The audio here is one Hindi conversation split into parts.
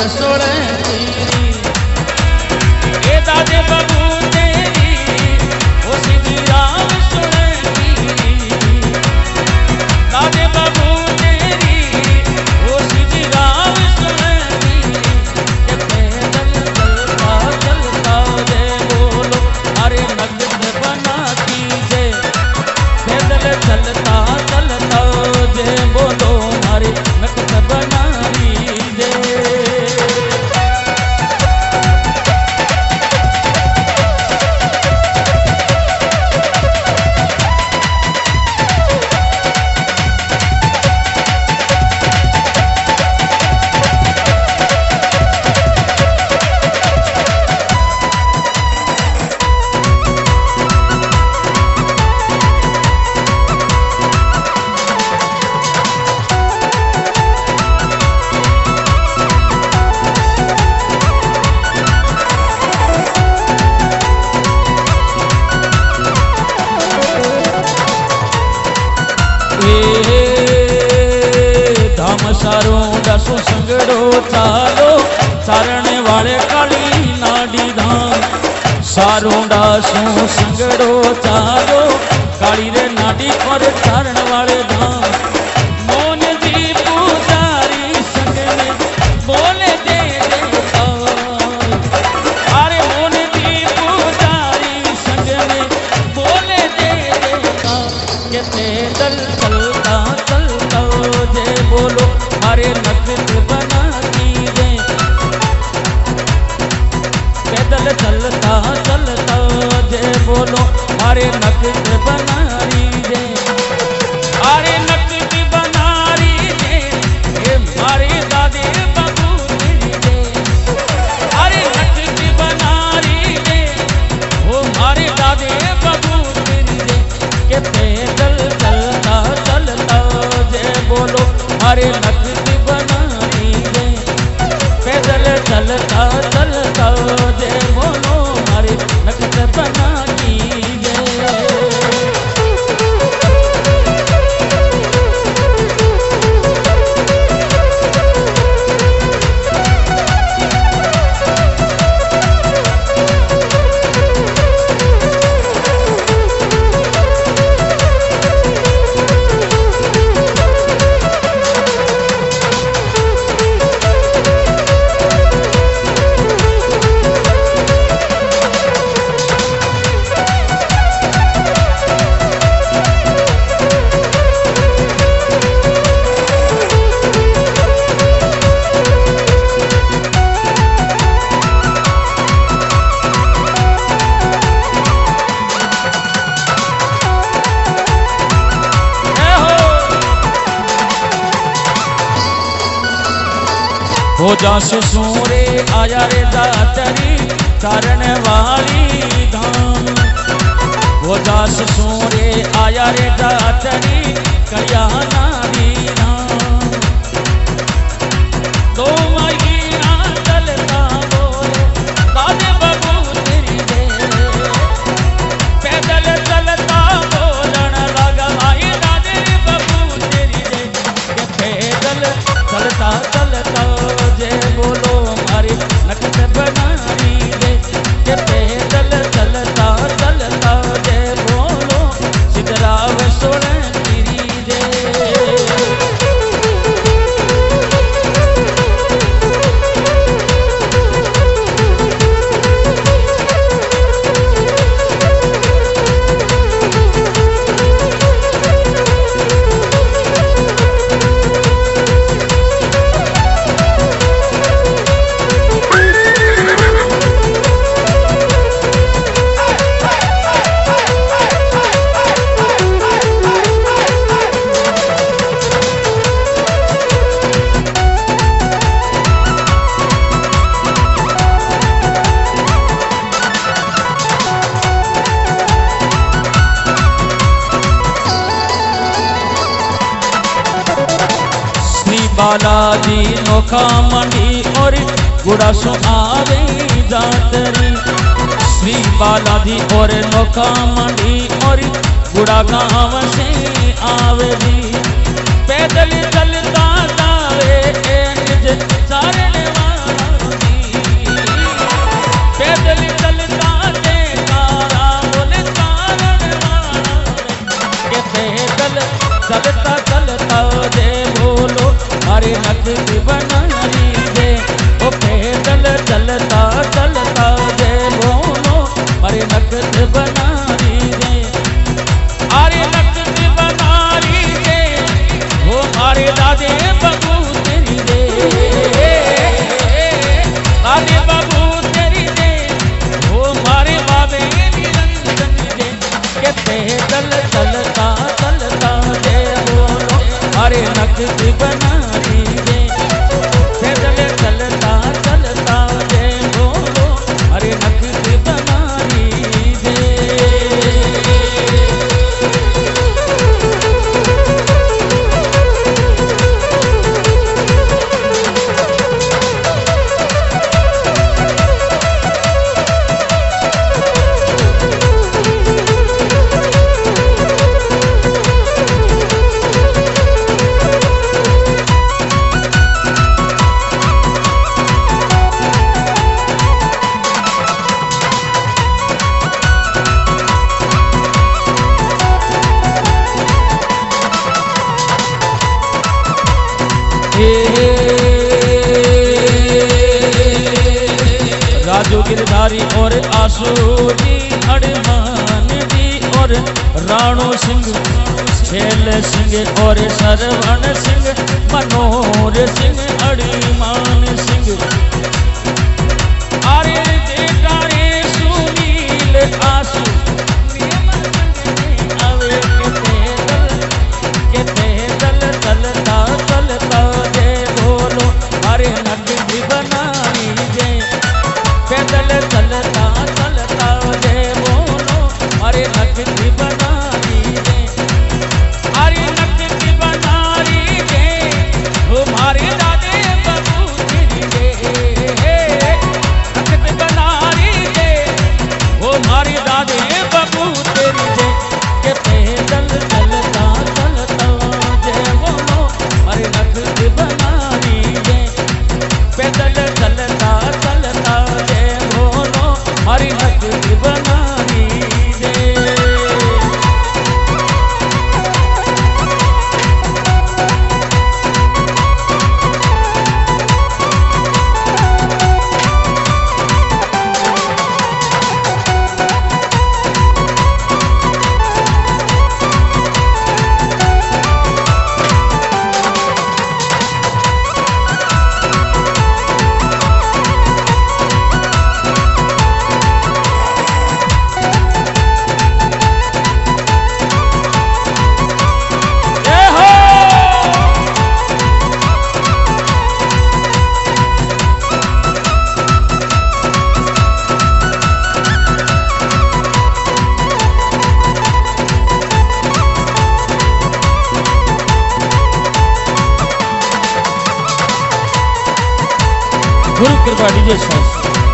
सोड़े ये दादे बाबू तेरी वो सीधी राम सोड़े दादे बाबू तेरी वो सीधी राम सोड़े के पैदल चलता चलता दे बोलो अरे नगद बना कीजे पैदल चलता चलता दे बोलो अरे नगद बना दे। सारो दसो संगड़ो चालो चारने वाले काली नाडी धाम सारो दसो संगड़ो चालो काली रे नाडी पर चारण वाले धाम मोन जी पुजारी संग में बोले दे अरे मोन जी पुजारी संग में बोले दे के पैदल चलता चलता जे बोलो अरे नगद बना कीजे पैदल चलता चलता जे बोलो अरे नगद बना दे अरे नगद बना दे ये मारे दादे बाबू तेरी दे अरे नगद बना दे वो मारे दादे बाबू तेरी दे के पैदल चलता चलता जे बोलो अरे नगद बना दे पैदल चलता चलता जे बोलो अरे नगद बना दीजिए। हो जासु सूरे आया रे दातरी चारण वाली धाम हो जासु सूरे आया रे दातरी कया नारी धाम दो महीना चलता बोले दादे बाबू तेरी दे पैदल चलता बोलन लगा भाई दादे बाबू तेरी दे के पैदल चलता चलता जे बोलो हमारी नगद बना दे के पैदल चलता चलता जे बोलो सिद्धराव सोड़े दे। बालाजी नोखा मंडी और गुड़ासो आवे जातरी श्री बालाजी और नोखा मंडी और गुड़ा गाँव से आवे जी पैदल चलता जावे निज चारण वाला नकद बनारी दे। ओ पैदल चलता चलता दे बोलो मारे नकद बनारी दे। अरे नकद बनारी दे वो मारे दादे बाबू तेरी दे। दादे बाबू तेरी दे वो मारे बाबे निरंजन दे। के पैदल चलता चलता दे बोलो मारे नकद बनारी दे। पैदल चलता चलता दे बोलो मारे नकद बनारी दे। राजू गिरधारी और आशू जी अड़मान जी और राणो सिंह छेल सिंह और सरवण सिंह मनोहर सिंह अड़मान सिंह। अरे जेठारे सुनील आशू अवे के पैदल चलता चलता दे बोलो मारे नकद बनारी दे। पैदल चलता चलता दे बोलो अरे नकद बनारी दे। अरे नकद बनारी दे वो मारे दादे बाबू तेरी दे। नकद बनारी दे वो मारे दादे बाबू तेरी दे। के पैदल चलता चलता दे बोलो अरे नकद बनारी दे। पैदल चलता चलता दे बोलो हरी नकद बनारी दे। गुरु कृपा डीजे सॉन्ग।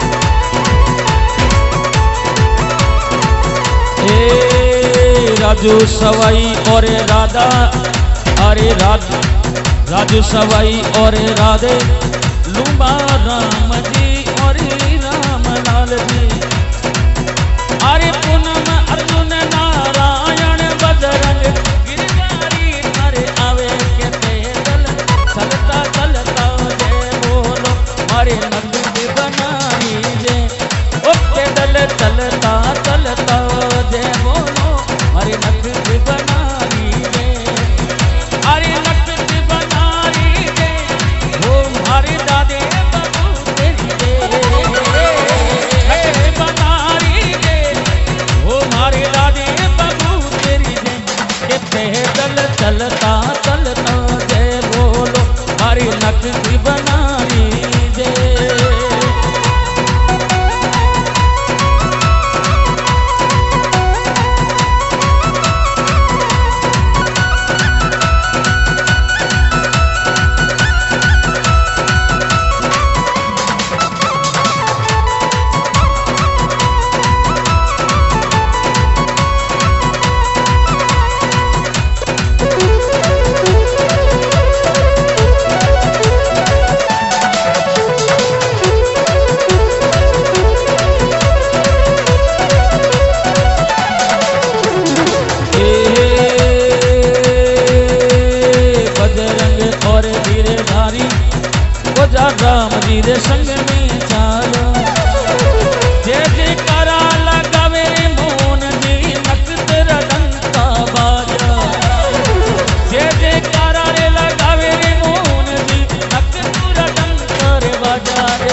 राजू सवाई और राधा अरे राजू सवाई और राधे लुम्बा राम जी और राम लाल जी। अरे पूनम अर्जुन नारायण बजरंग गिरधारी मारे आवे के पैदल चलता चलता दे बोलो मारे नकद बनारी दे। ओ पैदल चलता चलता दे बोलो मारे नकद बनारी दे। अरे नकद बनारी दे वो मारे दादे बाबू तेरी दे। नकद बनारी दे वो मारे दादे बाबू तेरी दे। के पैदल चलता चलता दे बोलो मारे नकद बनारी दे। संग में चालो जे जे करा लगावे मोहन जी नकद रडंका बाजा जे जे करा रे लगावे मोहन जी नकद रडंका रे बाजा रे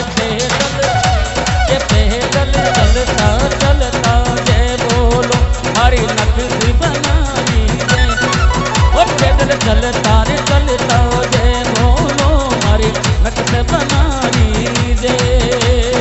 पैदल चलता चलता जय बोलो हरी नकद बनानी जय ओ पैदल चलता रे चलता जय बोलो हरी नकद बनानी जय।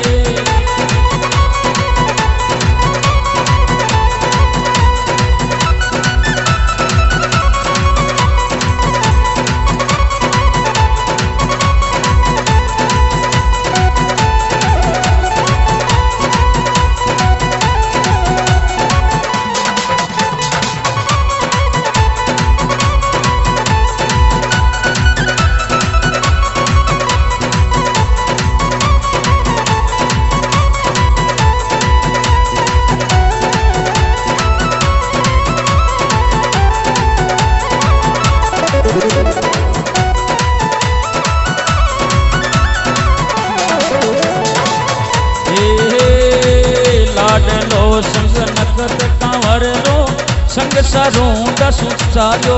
संग नकद कंवर लो संग सरूं दसु चालो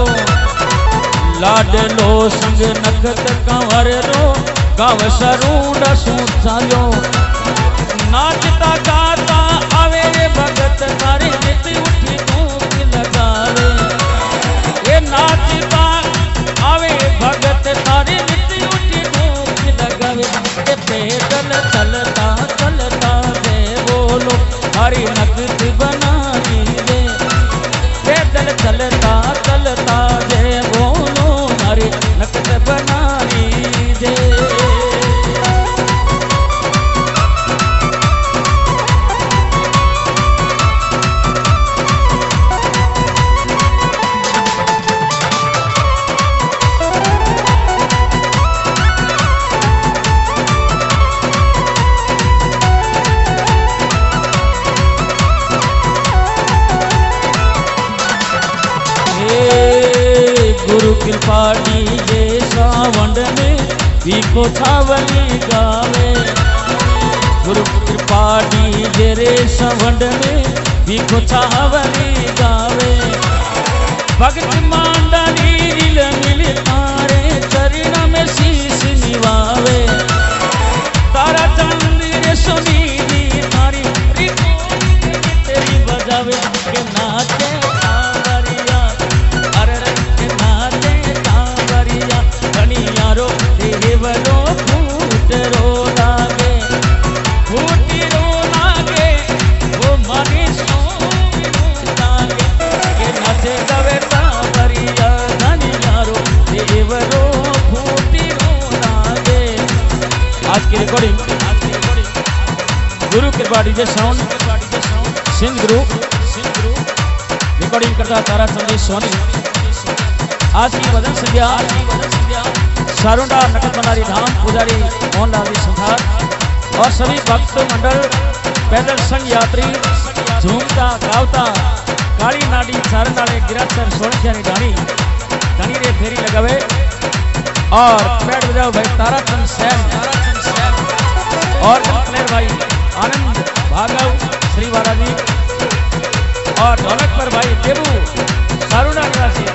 लाडलो संग नकद कंवर लो गाव सरूं दसु चालो नाचता गाता आवे रे भगत तारे नित उठी धूप लगावे ये नाचता आवे भगत तारे नित उठी धूप लगावे ये पैदल चलता चलता जय बोलो हरी नकद बनानी रे पैदल चलता चलता जय बोलो हरी नकद बनानी रे। गुरु कृपा दीजे सावंड में भीखो छावली गावे गुरु कृपा दीजे रे सावंड में भीखो छावली गावे भगत मांडली दिल मिल तारे चरण में शीश निवावे तारा चंद्र सोनी दी तारी तेरी बजावे के नाचे देवरो फूटरो लागे फूटरो लागे वो मनी सोनू लागे के नाचे गवे तावरिया धनियारो देवरो फूटरो लागे। आज की recording Guru Kripa DJ sound Sindh group recording करता तारा चंद्र सोनी। आज की भजन संध्या सारुंडा नकद मनारी धाम पुजारी मोहनलाल जी संथार और सभी भक्त मंडल पैदल संघ यात्री झूमता गावता काली नाडी सारनाड़े गिरासर सोनखियानी डानी रे फेरी लगावे और पैड बजाओ भाई ताराचंद सैन और कंपनेर भाई आनंद भागव श्रीवाला जी और ढोलक पर भाई देवू सारुंडा निवासी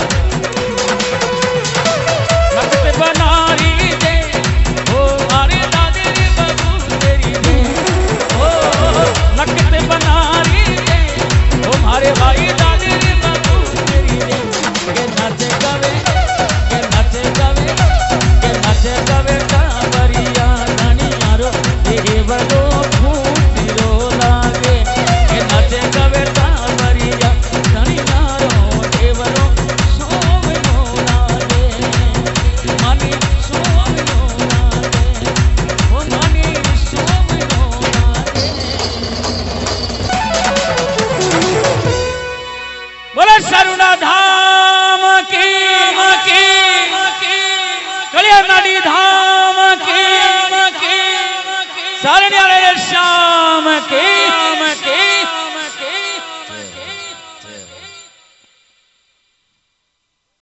बनारी दे ओ मारे दादे रे बबू तेरी दे ओ नकद बनारी दे ओ मारे भाई दादे रे बबू तेरी दे के नाचे गावे कांवरिया धनी यारो देवरो फूटरो लागे के नाचे गावे कांवरिया धनी यारो देवरो सारुणा धाम की कलिया नाडी धाम की सारण्या श्याम की।